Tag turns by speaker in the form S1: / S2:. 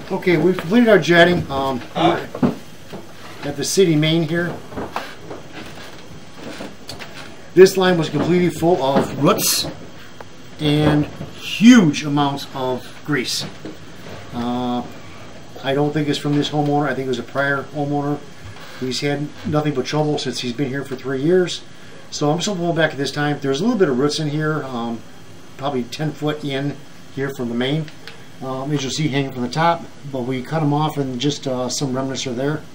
S1: Okay, we've completed our jetting at the city main here. This line was completely full of roots and huge amounts of grease. I don't think it's from this homeowner. I think it was a prior homeowner. He's had nothing but trouble since he's been here for 3 years. So I'm still going back at this time. There's a little bit of roots in here, probably 10 foot in here from the main. As you'll see hanging from the top, but we cut them off and just some remnants are there.